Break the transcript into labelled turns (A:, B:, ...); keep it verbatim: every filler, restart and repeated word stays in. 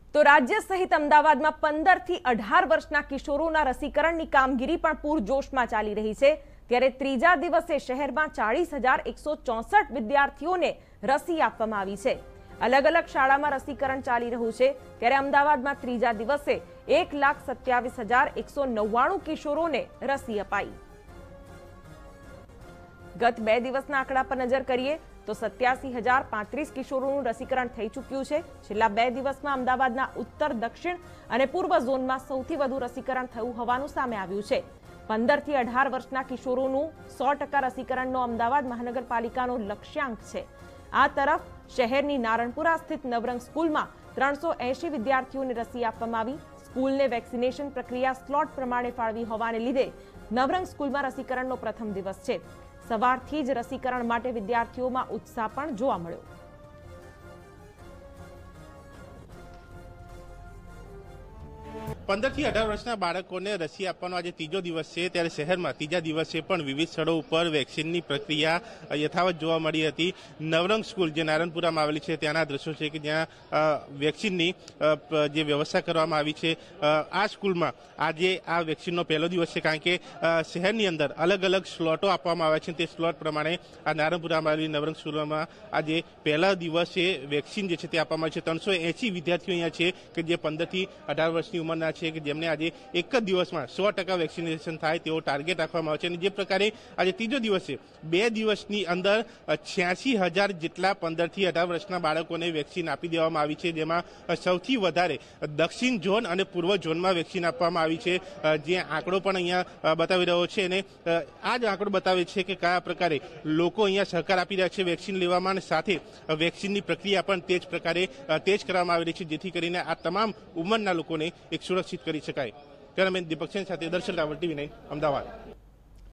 A: તો રાજ્ય સહિત અમદાવાદમાં પંદર થી અઢાર વર્ષના કિશોરોના રસીકરણની કામગીરી પણ પૂરજોશમાં ચાલી રહી છે। ત્યારે ત્રીજા દિવસે શહેરમાં ચાલીસ હજાર એકસો ચોસઠ વિદ્યાર્થીઓને રસી આપવામાં આવી છે। અલગ અલગ શાળામાં રસીકરણ ચાલી રહ્યું છે। ત્યારે અમદાવાદમાં ત્રીજા દિવસે એક લાખ સત્યાવીસ હજાર એકસો નવ્વાણું કિશોરોને રસી અપાઈ। ગત બે દિવસના આંકડા પર નજર કરીએ તો સત્યાસી હજાર પાંત્રીસ કિશોરોનું રસીકરણ થઈ ચૂક્યું છે। છેલ્લા બે દિવસમાં અમદાવાદના ઉત્તર, દક્ષિણ અને પૂર્વ ઝોનમાં સૌથી વધુ રસીકરણ થયું હોવાનું સામે આવ્યું છે। પંદર થી અઢાર વર્ષના કિશોરોનું સો ટકા રસીકરણનો અમદાવાદ મહાનગરપાલિકાનો લક્ષ્યાંક છે। આ તરફ શહેરની નારણપુરા સ્થિત નવરંગ સ્કૂલમાં ત્રણસો એંશી વિદ્યાર્થીઓને રસી આપવામાં આવી। સ્કૂલને વેક્સિનેશન પ્રક્રિયા સ્લોટ પ્રમાણે ફાળવી હોવાને લીધે નવરંગ સ્કૂલમાં રસીકરણનો પ્રથમ દિવસ છે। સવારથી જ રસીકરણ માટે વિદ્યાર્થીઓમાં ઉત્સાહ પણ જોવા મળ્યો।
B: पंदर થી अठार वर्षना बाळकोने रसी आपવાનો આજે ત્રીજો દિવસ છે। ત્યારે શહેરમાં ત્રીજા દિવસે પણ વિવિધ સ્થળો ઉપર વેક્સિનની પ્રક્રિયા યથાવત જોવા મળી હતી। નવરંગ સ્કૂલ જે નારણપુરામાં આવેલી છે ત્યાંના દ્રશ્યો છે કે જ્યાં વેક્સિનની જે વ્યવસ્થા કરવામાં આવી છે। આ સ્કૂલમાં આજે આ વેક્સિનનો પહેલો દિવસ છે, કારણ કે શહેરની અંદર અલગ અલગ સ્લોટો આપવામાં આવ્યા છે। તે સ્લોટ પ્રમાણે આ નારણપુરામાં આવેલી નવરંગ સ્કૂલમાં આજે પહેલા દિવસે વેક્સિન જે છે તે આપવામાં આવી છે। ત્રણસો એસી વિદ્યાર્થીઓ અહીંયા છે કે જે પંદર થી અઢાર વર્ષની ઉંમરના છે કે જેમને આજે એક જ દિવસમાં સો ટકા વેક્સિનેશન થાય તેવો ટાર્ગેટ રાખવામાં આવે છે। અને જે પ્રકારે આજે ત્રીજો દિવસ છે, બે દિવસની અંદર છ્યાસી હજાર જેટલા પંદર થી અઢાર વર્ષના બાળકોને વેક્સિન આપી દેવામાં આવી છે, જેમાં સૌથી વધારે દક્ષિણ ઝોન અને પૂર્વ ઝોનમાં વેક્સિન આપવામાં આવી છે। જે આંકડો પણ અહીંયા બતાવી રહ્યો છે અને આ જ આંકડો બતાવે છે કે કયા પ્રકારે લોકો અહીંયા સહકાર આપી રહ્યા છે વેક્સિન લેવામાં, અને સાથે વેક્સિનની પ્રક્રિયા પણ તે જ પ્રકારે તેજ કરવામાં આવી રહી છે, જેથી કરીને આ તમામ ઉંમરના લોકોને એક સુરક્ષિત કરી શકાય। કેમેરામેન દીપક સેન સાથે દર્શન રાવલ, ટીવી નાઇન, અમદાવાદ।